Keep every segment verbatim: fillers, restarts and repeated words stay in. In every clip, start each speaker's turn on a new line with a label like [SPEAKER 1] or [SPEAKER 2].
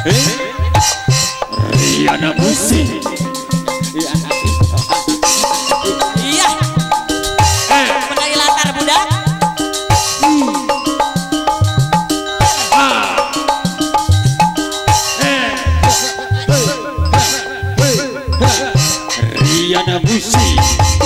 [SPEAKER 1] Riana Musik.
[SPEAKER 2] Iya. Penari latar budak.
[SPEAKER 1] Riana Musik.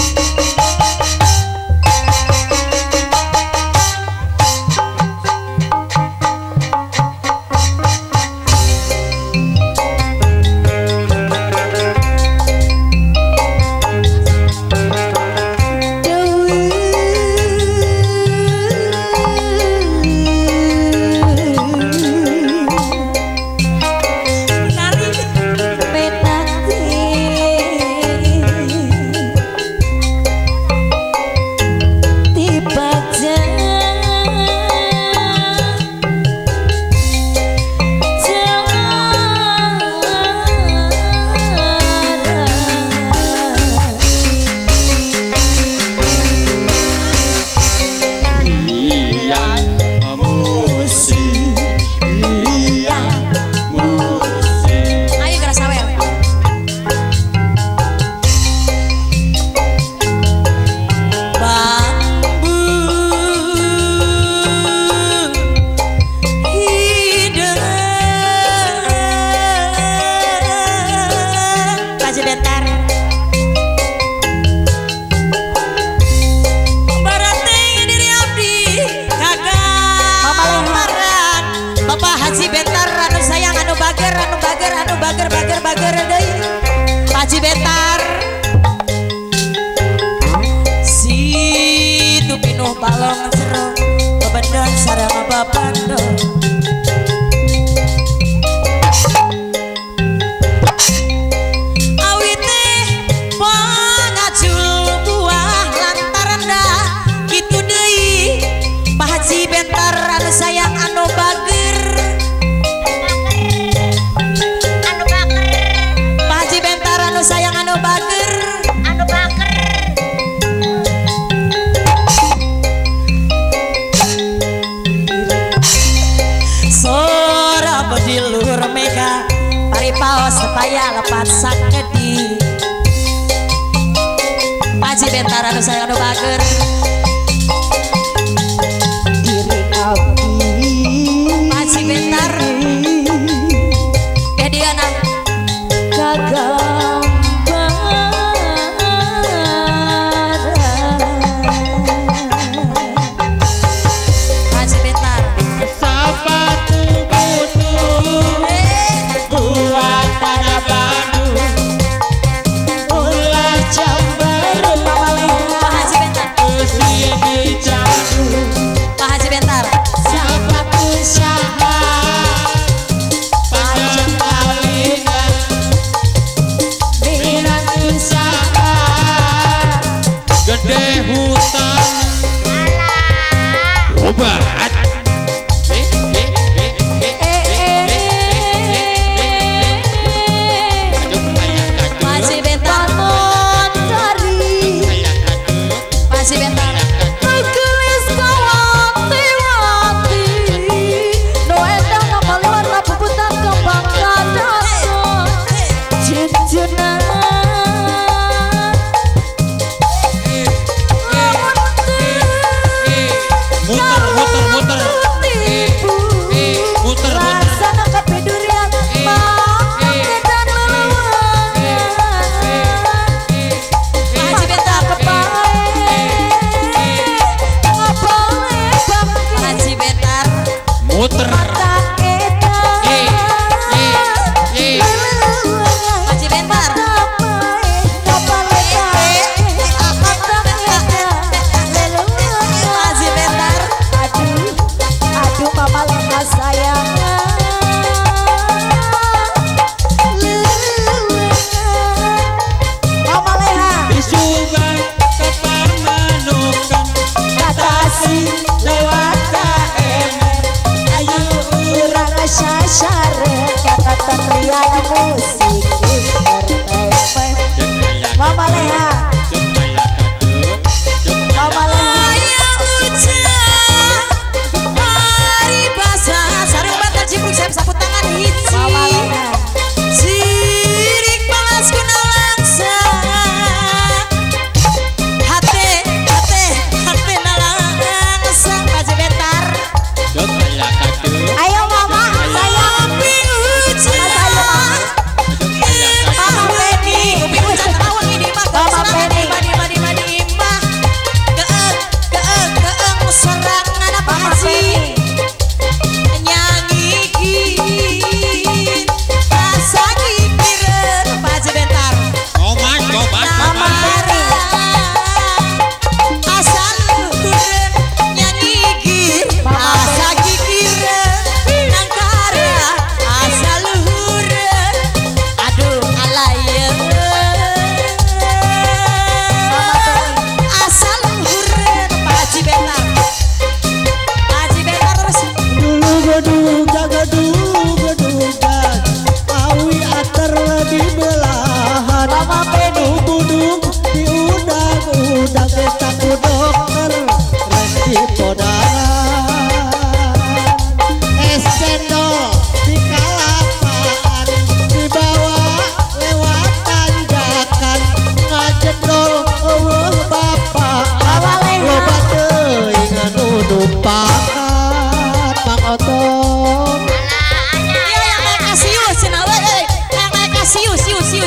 [SPEAKER 2] Balong seru kebedan sarang bapando awite pangacul buah lantaran dah gitu deui Pak Haji Bentar anu sayang anu bager anu bager Pak Haji Bentar anu sayang anu bager anu bager Dilur mega paripaos supaya lepas sakedi Pak Haji Bentar anu sayang anu bager diri abdi Pak Haji Bentar jadi anak gagang
[SPEAKER 1] gede hutan obat
[SPEAKER 2] masih bentar montari masih bentar gelis kawati-wati no endang ngamaluan lapuputan kembang kadasa jinjuna
[SPEAKER 1] muter
[SPEAKER 2] Mama Leha Mama Leha Hari basah sarung bantal cipruk saya sapu tangan hits Mama Leha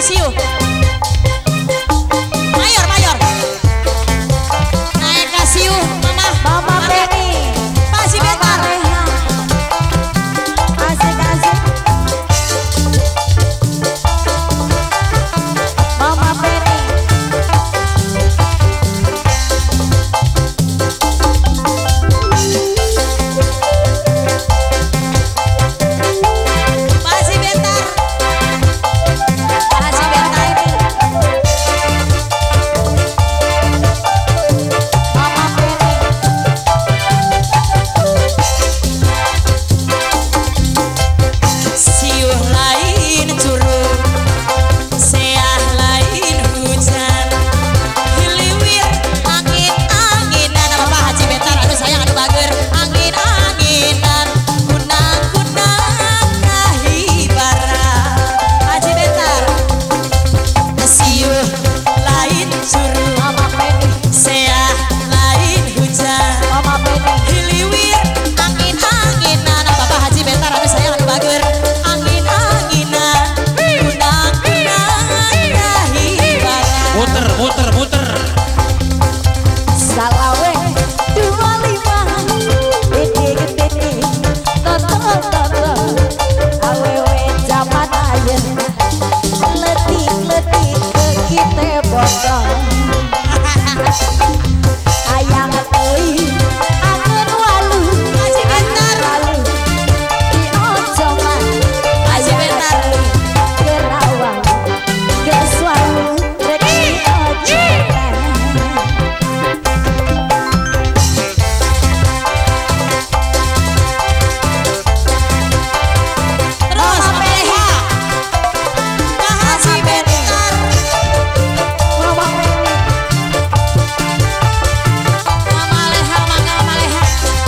[SPEAKER 2] siu. Mayor, mayor. Naik ke siu, mama.
[SPEAKER 3] Mama Penny,
[SPEAKER 2] Pak si bentar.
[SPEAKER 3] asik asik. Mama Penny,
[SPEAKER 2] Pak si bentar. Pak si bentar.
[SPEAKER 3] Mama Penny,
[SPEAKER 2] Siu lain curug, seah lain hujan, hiliwir angin-anginan. Apa Pak Haji bentar, aduh sayang aduh bager. Angin-anginan, kunang-kunang kahibara. Haji bentar. Siu lain curug,
[SPEAKER 3] Mama Penny,
[SPEAKER 2] seah lain hujan,
[SPEAKER 3] Mama Penny,
[SPEAKER 2] hiliwir angin-anginan. Apa Pak Haji bentar, aduh sayang aduh bager. Angin-anginan, kunang-kunang kahibara.
[SPEAKER 1] Muter, muter, muter.
[SPEAKER 3] Salawe dua lima, gede gede, toto toto, awewe zaman ayen, letik letik ke kita botol, ayang euy, angen walu,
[SPEAKER 2] Haji bentar.
[SPEAKER 3] walu, di ojongan,
[SPEAKER 2] Haji bentar.
[SPEAKER 3] kerawang, keswalu, rek di ojongan.
[SPEAKER 2] Terus Mama Leha. Pak Haji bentar.
[SPEAKER 3] Mama Penny,
[SPEAKER 2] Mama Leha, mangga Mama Leha.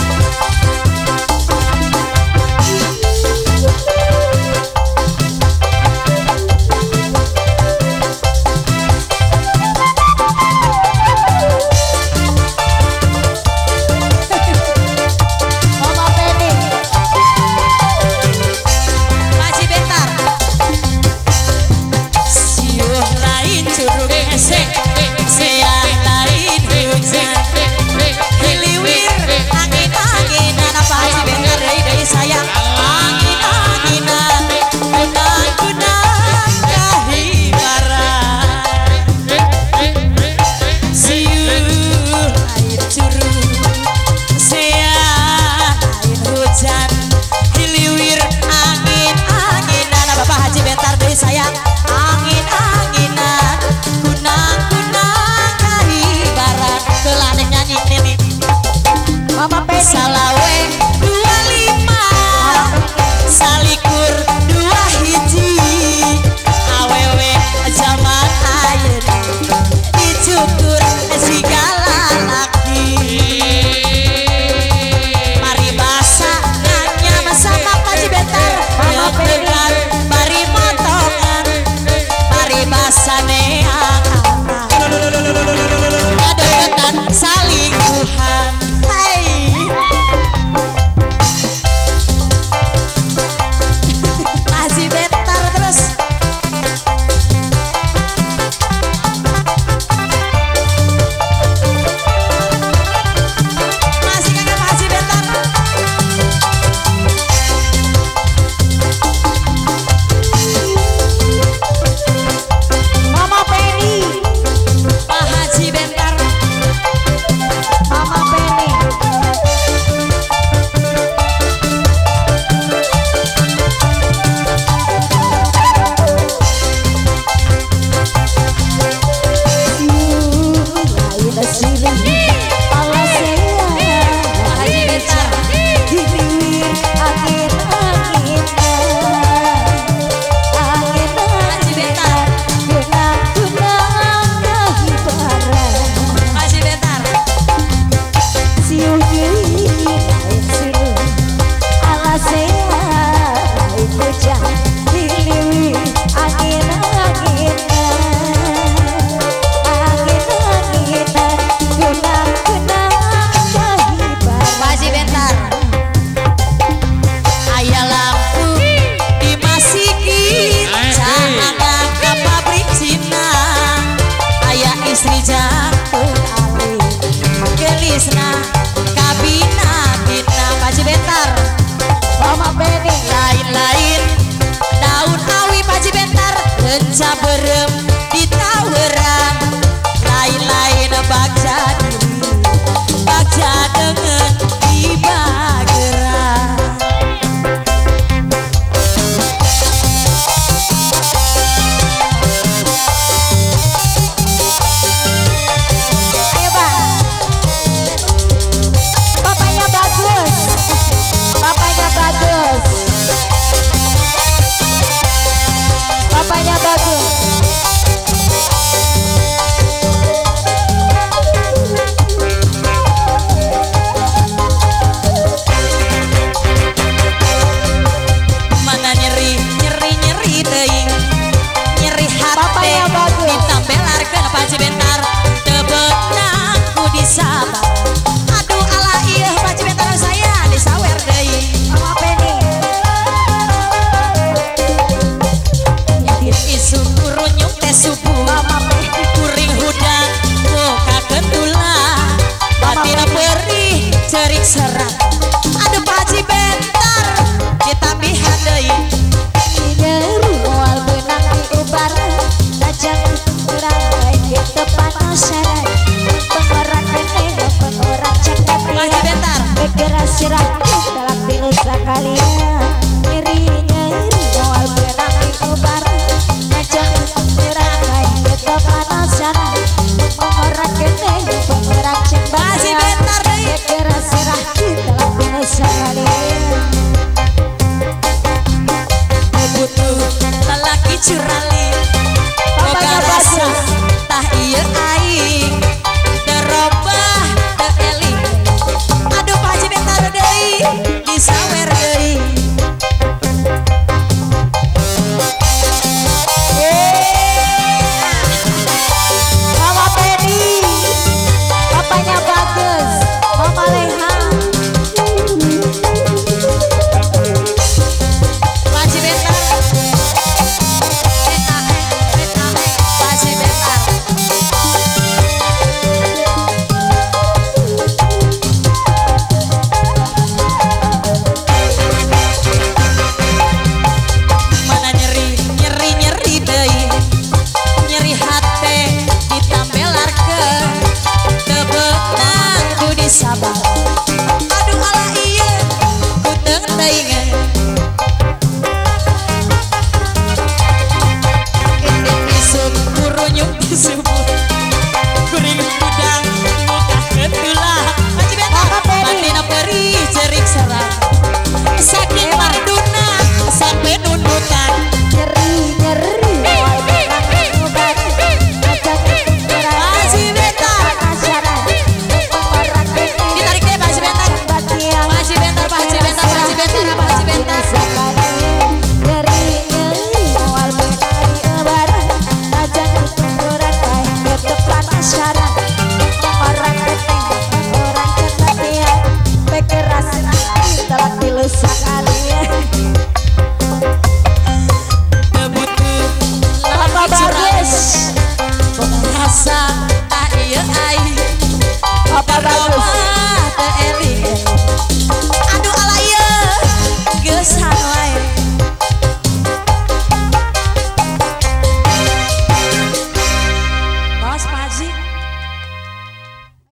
[SPEAKER 3] Mama Penny,
[SPEAKER 2] Pak Haji bentar. Siu lain curug esek, seah lain hujan, hiliwir angin-anginan. Apa Haji bentar, deui deui sayang. Angin-anginan, kunang-kunang kahibara. Siu lain curug, seah lain hujan, hiliwir angin-anginan. Apa Pak Haji bentar deui sayang. Angin-anginan, kunang-kunang kahibara. Kelaneng nyanyi ini.
[SPEAKER 3] Mama Penny,
[SPEAKER 2] Salawe dua lima, salikur dua hiji, awewe zaman ayeuna dicukur segala laki. Mari basa nganya sama Pak Haji bentar,
[SPEAKER 3] Mama Penny.
[SPEAKER 2] dengan mari motongan, mari basa neang adegan salingkuhan. Hai. saberem ditaweran lain-lain bagja diri bagja dengan dibageran.
[SPEAKER 3] Ayo bang, bapaknya bagus, bapaknya bagus, bapaknya bagus.
[SPEAKER 2] Mana nyeri nyeri nyeri deui nyeri hati
[SPEAKER 3] Bapaknya bagus.
[SPEAKER 2] ditambelarkeun paci bentar tebeunang ku disabar. Aduh alah ieu paci bentar saya disawer deui.
[SPEAKER 3] Mama Penny,
[SPEAKER 2] Yakin isu kurunyuk teh subuh
[SPEAKER 3] Mama Penny,
[SPEAKER 2] kuring hudang muka kendula batina perih cerik serat. Aduh paci bentar ditambihan deui.
[SPEAKER 3] nyeri moal benang diubar, tajam kurang baik gitu panasaran. Pengorak keneng, pengorak cekap
[SPEAKER 2] Paci bentar
[SPEAKER 3] Bekeras sirah dalam tilu sekalian. Nyeri nyeri moal benang diubar, tajam kurang baik gitu panasaran. Pengorak keneng, pengorak cekap
[SPEAKER 2] Paci bentar deui.
[SPEAKER 3] Bekeras sirah dalam tilu sekalian.
[SPEAKER 2] butuh lelaki curali boga
[SPEAKER 3] Bapaknya
[SPEAKER 2] rasa
[SPEAKER 3] bagus.
[SPEAKER 2] tah ieu aing derobah teu eling. Aduh paci bentar deui disawer deui.
[SPEAKER 3] Mama Penny, bapaknya bagus, Mama Leha.
[SPEAKER 2] Paci bentar eh ah, eh ah, paci bentar mana nyeri nyeri nyeri deui nyeri hate ditambelarkeun teu beunang ku disabar. Aduh alah ieu ku teu teuingeun. Indit isuk kurunyuk disubuh kuring udang muka kendula paci bentar
[SPEAKER 3] Mama Penny.
[SPEAKER 2] batina perih cerik serat saking marduna sampai nunutan.
[SPEAKER 3] Nyeri nyeri moal benang diubar, tajam kurang
[SPEAKER 2] Paci bentar
[SPEAKER 3] panasaran. Pengorak keneng,
[SPEAKER 2] ditarik deh paci bentar
[SPEAKER 3] batian.
[SPEAKER 2] paci bentar paci bentar paci bentar paci bentar
[SPEAKER 3] Nyeri nyeri moal benang diubar, tajam kurang baik gitu panasaran. Pengorak keneng, pengorak cekap Bekeras dalam tilu sekalian.
[SPEAKER 2] kebutuh
[SPEAKER 3] Papa
[SPEAKER 2] lelaki curali
[SPEAKER 3] bagus,
[SPEAKER 2] boga rasa tah ieu aing
[SPEAKER 3] Papa bagus.
[SPEAKER 2] derobah teu eling. Aduh alah ieu geusan wae. Bos Paji